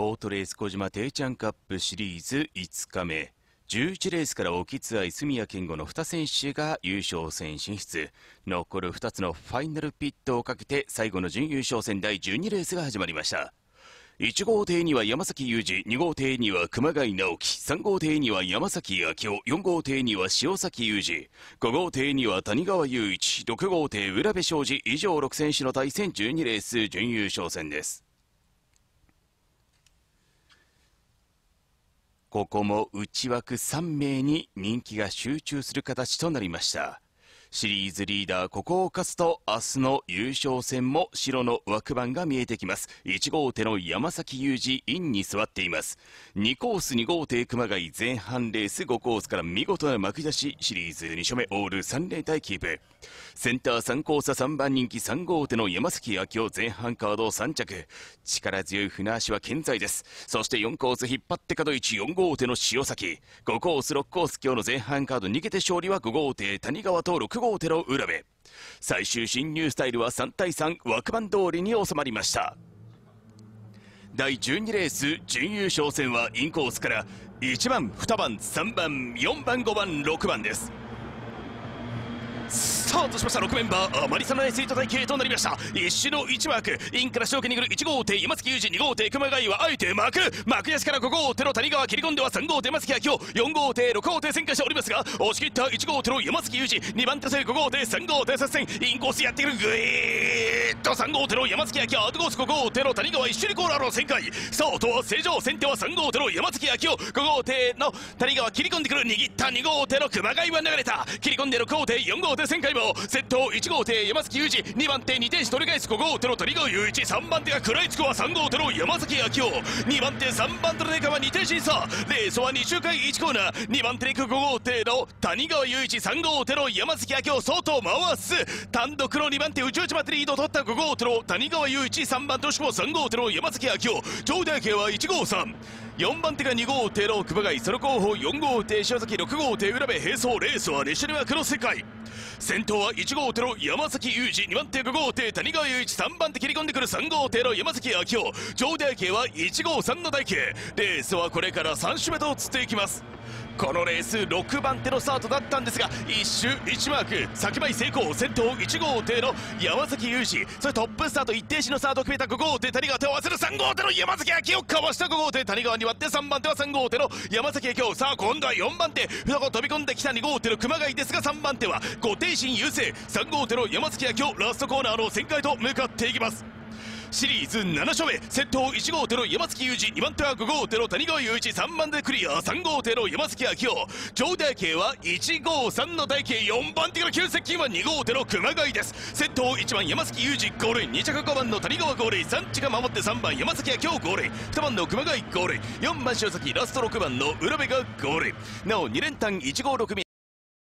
ボートレース小島定ちゃんカップシリーズ5日目、11レースから沖津愛住谷健吾の2選手が優勝戦進出。残る2つのファイナルピットをかけて最後の準優勝戦第12レースが始まりました。1号艇には山崎裕二、2号艇には熊谷直樹、3号艇には山崎明夫、4号艇には塩崎裕二、5号艇には谷川雄一、6号艇浦部昌司、以上6選手の対戦12レース準優勝戦です。ここも内枠3名に人気が集中する形となりました。シリーズリーダーここを勝つと明日の優勝戦も白の枠番が見えてきます。1号艇の山崎裕二インに座っています。2コース2号艇熊谷前半レース5コースから見事な巻き出し、シリーズ2勝目オール3連帯キープ。センター3コース3番人気3号艇の山崎明夫前半カード3着、力強い船足は健在です。そして4コース引っ張って角1、4号艇の塩崎、5コース6コース今日の前半カード逃げて勝利は5号艇谷川と6号艇の浦部。最終進入スタイルは3対3枠番通りに収まりました。第12レース準優勝戦はインコースから1番2番3番4番5番6番です。スタートしました。6メンバーあまりさないスイート体系となりました。一種の1枠インから仕掛けに来る1号艇山崎裕二、2号艇熊谷はあえて巻き出しから5号艇の谷川切り込んでは3号艇山崎明夫、4号艇6号艇旋回しておりますが押し切った1号艇の山崎裕二、2番手制5号艇3号艇接戦インコースやってくるグイーッと3号艇の山崎明夫、アウトコース5号艇の谷川一緒にコーナーの旋回スタートは正常、先手は3号艇の山崎明夫、5号艇の谷川切り込んでくる握った2号艇の熊谷は流れた切り込んで6号艇4号艇旋回も先頭1号艇山崎裕二、2番手2点し取り返す5号艇の谷川雄一、3番手が食らいつくは3号艇の山崎明夫、2番手3番手のデカは2点審査、レースは2周回1コーナー、2番手に行く5号艇の谷川雄一、3号艇の山崎明夫外を回す単独の2番手内内までリードを取った5号艇の谷川雄一、3番手惜しくも3号艇の山崎明夫、上台形は1号3、4番手が2号艇の熊谷、その後方4号艇塩崎、6号艇浦部並走、レースは列車にはクロス世界。先頭は1号艇の山崎裕二、2番手5号艇谷川雄一、3番手切り込んでくる3号艇の山崎明夫、上台形は1号3の台形。レースはこれから3周目と移っていきます。このレース6番手のスタートだったんですが1周1マーク先前成功、先頭1号艇の山崎裕二、そしてトップスタート一停止のスタートを決めた5号艇谷川、手を合わせる3号艇の山崎明夫、かわした5号艇谷川に割って3番手は3号艇の山崎明夫、さあ今度は4番手船子飛び込んできた2号艇の熊谷ですが3番手は5艇身優勢3号艇の山崎明夫、ラストコーナーの旋回と向かっていきます。シリーズ7勝目、先頭1号艇の山崎裕二、2番手は5号艇の谷川雄一、3番手クリア3号艇の山崎明夫、上台形は1号3の台形、4番手から急接近は2号艇の熊谷です。先頭1番山崎裕二ゴールイン、2着5番の谷川ゴールイン、3着が守って3番山崎明夫ゴールイン、2番の熊谷ゴールイン、4番塩崎、ラスト6番の浦部がゴールイン。なお2連単1号6